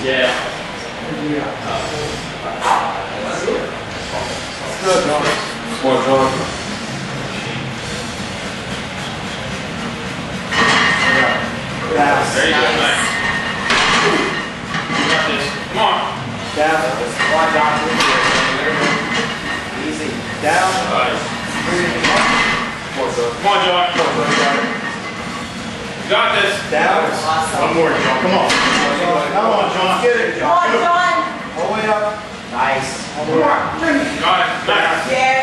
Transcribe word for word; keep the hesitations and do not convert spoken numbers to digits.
Yeah. Good, John. More John. There you go, nice. You got this. Come on. Down. Come on, John. Easy. Down. Nice. More John. Come on, John. You got this. Down. One more, John. Come on. Come on, John. Get it, Come on, John. John. All the way up. Nice. One more. Got it. Nice. Yeah.